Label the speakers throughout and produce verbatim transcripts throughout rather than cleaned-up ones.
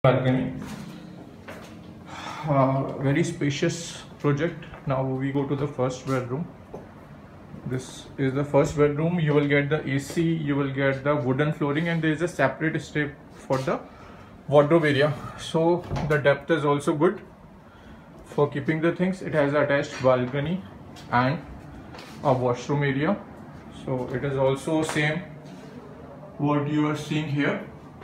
Speaker 1: balcony. Uh, very spacious project. Now we go to the first bedroom. This is the first bedroom. You will get the A C, you will get the wooden flooring, and there is a separate step for the wardrobe area. So the depth is also good for keeping the things. It has attached balcony and a washroom area. So it is also same what you are seeing here.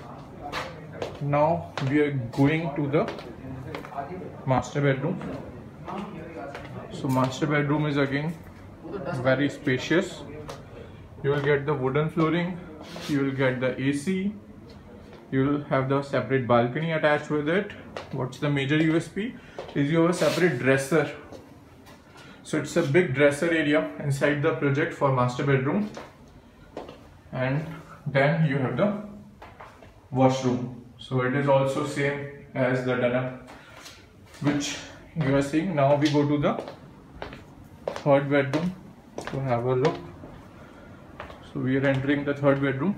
Speaker 1: Now we are going to the master bedroom. So master bedroom is again very spacious. You will get the wooden flooring, you will get the A C, you will have the separate balcony attached with it. What's the major U S P is you have a separate dresser. So it's a big dresser area inside the project for master bedroom. And then you have the washroom. So it is also same as the Dunham which you are seeing. Now we go to the third bedroom to have a look. So we are entering the third bedroom.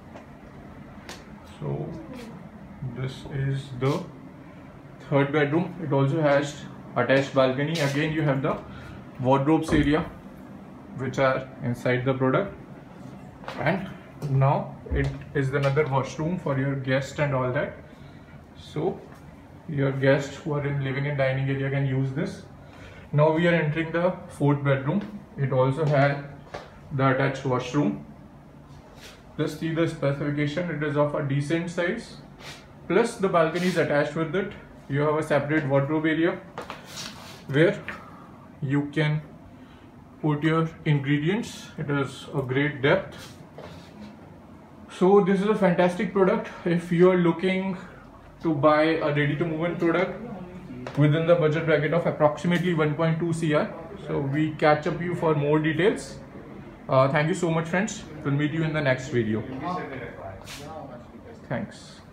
Speaker 1: So this is the third bedroom. It also has attached balcony. Again you have the wardrobes area which are inside the product, and now it is another washroom for your guest and all that. So your guests who are in living and dining area can use this. Now we are entering the fourth bedroom. It also has the attached washroom. Just see the specification, it is of a decent size, plus the balcony is attached with it. You have a separate wardrobe area where you can put your ingredients. It is a great depth. So this is a fantastic product. If you are looking to buy a ready to move in product within the budget bracket of approximately one point two crore, so we catch up you for more details. Uh, thank you so much friends. We'll meet you in the next video. Thanks.